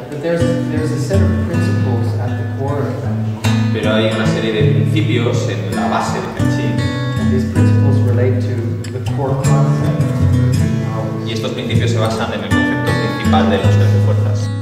But there's a set of principles at the core of that. Pero hay una serie de principios en la base de Feng Shui. And these principles relate to the core concept of Y estos principios se basan en el concepto principal de los tres de fuerzas.